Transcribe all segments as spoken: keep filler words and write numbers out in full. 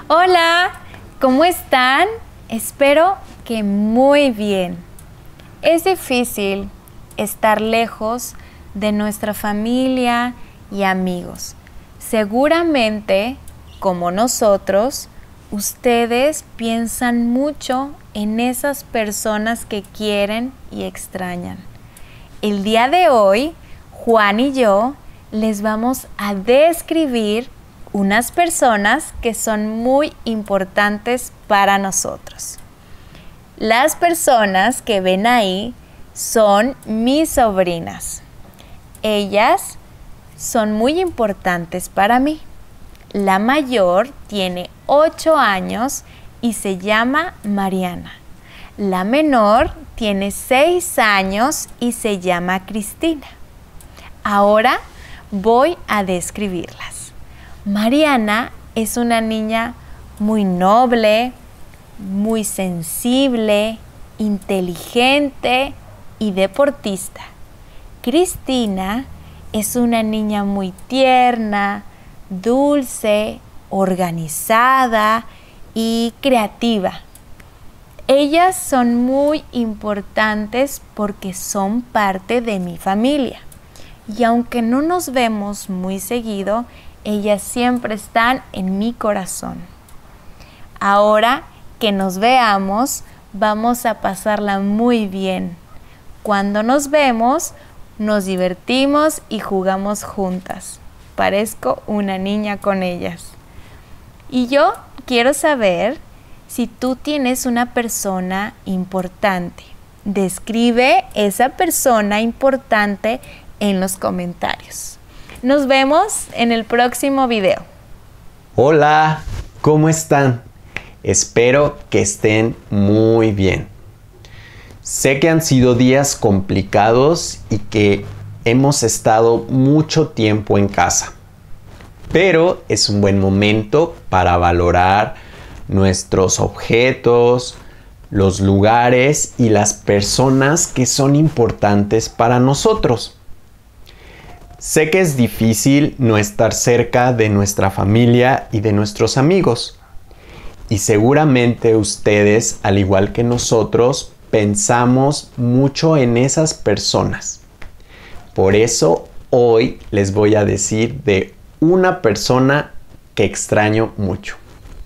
Hola, ¿cómo están? Espero que muy bien. Es difícil estar lejos de nuestra familia y amigos. Seguramente, como nosotros, ustedes piensan mucho en esas personas que quieren y extrañan. El día de hoy, Juan y yo les vamos a describir unas personas que son muy importantes para nosotros. Las personas que ven ahí son mis sobrinas. Ellas son muy importantes para mí. La mayor tiene ocho años y se llama Mariana. La menor tiene seis años y se llama Cristina. Ahora voy a describirlas. Mariana es una niña muy noble, muy sensible, inteligente y deportista. Cristina es una niña muy tierna, dulce, organizada y creativa. Ellas son muy importantes porque son parte de mi familia. Y aunque no nos vemos muy seguido, ellas siempre están en mi corazón. Ahora que nos veamos, vamos a pasarla muy bien. Cuando nos vemos, nos divertimos y jugamos juntas. Parezco una niña con ellas. Y yo quiero saber si tú tienes una persona importante. Describe esa persona importante en los comentarios. Nos vemos en el próximo video. Hola, ¿cómo están? Espero que estén muy bien. Sé que han sido días complicados y que hemos estado mucho tiempo en casa. Pero es un buen momento para valorar nuestros objetos, los lugares y las personas que son importantes para nosotros. Sé que es difícil no estar cerca de nuestra familia y de nuestros amigos. Y seguramente ustedes, al igual que nosotros, pensamos mucho en esas personas. Por eso hoy les voy a decir de una persona que extraño mucho.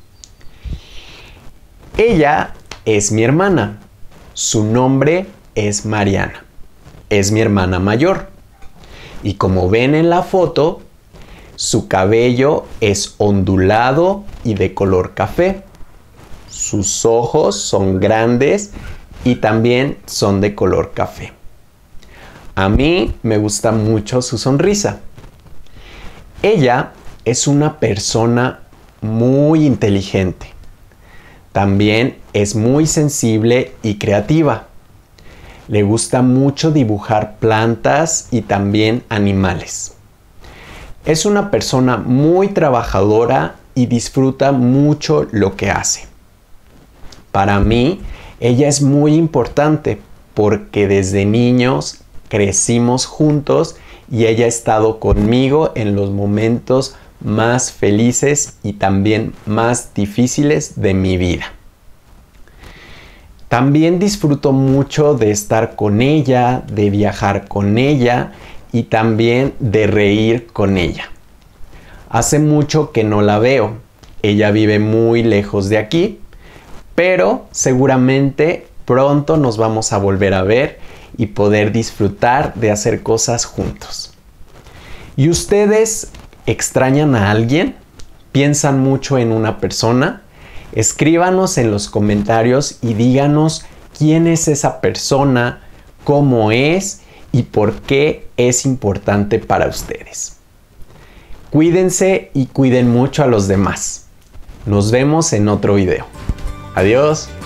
Ella es mi hermana. Su nombre es Mariana. Es mi hermana mayor. Y como ven en la foto, su cabello es ondulado y de color café. Sus ojos son grandes y también son de color café. A mí me gusta mucho su sonrisa. Ella es una persona muy inteligente. También es muy sensible y creativa. Le gusta mucho dibujar plantas y también animales. Es una persona muy trabajadora y disfruta mucho lo que hace. Para mí, ella es muy importante porque desde niños crecimos juntos y ella ha estado conmigo en los momentos más felices y también más difíciles de mi vida. También disfruto mucho de estar con ella, de viajar con ella y también de reír con ella. Hace mucho que no la veo. Ella vive muy lejos de aquí, pero seguramente pronto nos vamos a volver a ver y poder disfrutar de hacer cosas juntos. ¿Y ustedes extrañan a alguien? ¿Piensan mucho en una persona? Escríbanos en los comentarios y díganos quién es esa persona, cómo es y por qué es importante para ustedes. Cuídense y cuiden mucho a los demás. Nos vemos en otro video. Adiós.